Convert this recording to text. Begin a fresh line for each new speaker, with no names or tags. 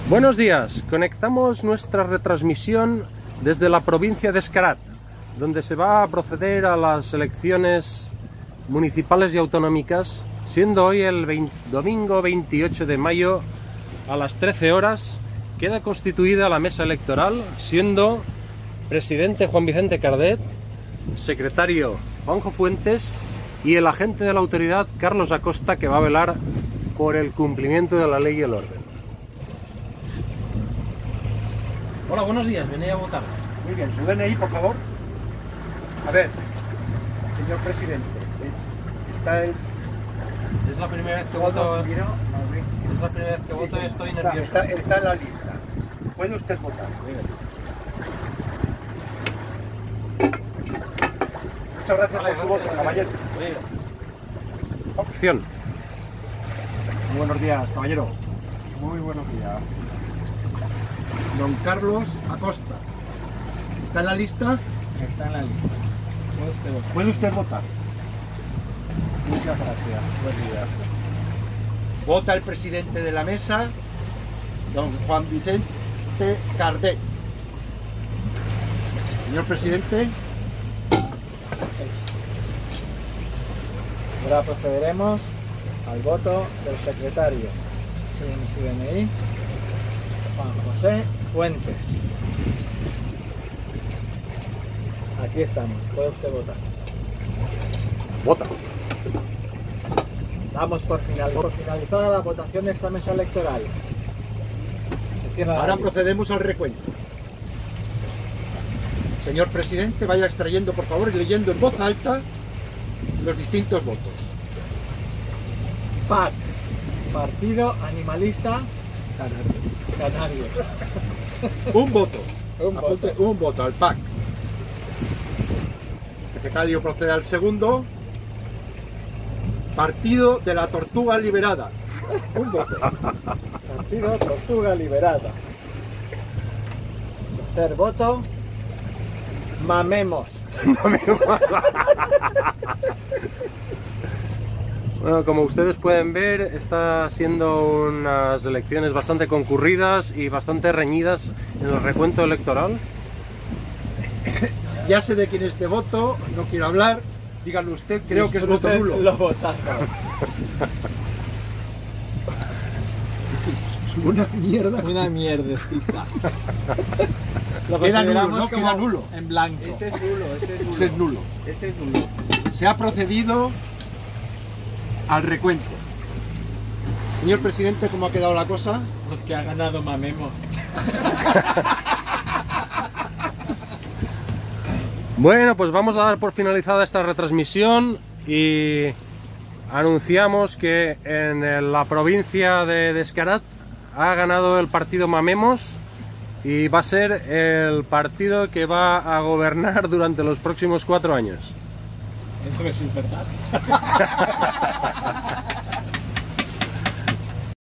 Buenos días, conectamos nuestra retransmisión desde la provincia de Escarat, donde se va a proceder a las elecciones municipales y autonómicas, siendo hoy el domingo 28 de mayo a las 13 horas. Queda constituida la mesa electoral, siendo presidente Juan Vicente Cardet, secretario Juanjo Fuentes y el agente de la autoridad Carlos Acosta, que va a velar por el cumplimiento de la ley y el orden. Hola, buenos días, venía a votar.
Muy bien, su DNI, por favor. A ver, señor presidente, está el...
Es la primera vez que voto. Es la primera vez que voto y estoy nervioso.
Está en la lista. Puede usted votar. Muchas gracias por su voto, caballero.
Opción.
Muy buenos días, caballero. Muy buenos días. Don Carlos Acosta. ¿Está en la lista?
Está en la lista.
¿Puede usted votar?
Muchas gracias. Buen día.
Vota el presidente de la mesa, don Juan Vicente Cardet. Señor presidente.
Ahora procederemos al voto del secretario. Sin su DNI, Juan José Fuentes. Aquí estamos, puede usted votar.
Vota.
Damos por finalizada la votación de esta mesa electoral. Se cierra la
Ahora
lista.
procedemos al recuento. Señor presidente, vaya extrayendo por favor y leyendo en voz alta los distintos votos.
PAC, Partido Animalista Canario.
Un voto.
Un
Apunte,
voto.
un voto al PAC. Secretario procede al segundo. Partido de la Tortuga Liberada. Un voto.
Partido Tortuga Liberada. Tercer voto. Mamemos.
Bueno, como ustedes pueden ver, está siendo unas elecciones bastante concurridas y bastante reñidas en el recuento electoral.
Ya sé de quién es este voto, no quiero hablar. Díganlo usted, creo que es voto nulo.
Lo votaron.
Una mierda.
Una mierdecita. Lo
Queda nulo,
consideramos
¿no?
como
Queda nulo.
en blanco.
Ese es nulo, ese es nulo.
Ese es nulo.
Ese es nulo.
Se ha procedido al recuento. Señor presidente, ¿cómo ha quedado la cosa?
Los que ha ganado Mamemos.
Bueno, pues vamos a dar por finalizada esta retransmisión y anunciamos que en la provincia de Escarat ha ganado el partido Mamemos y va a ser el partido que va a gobernar durante los próximos 4 años.
Eso es verdad.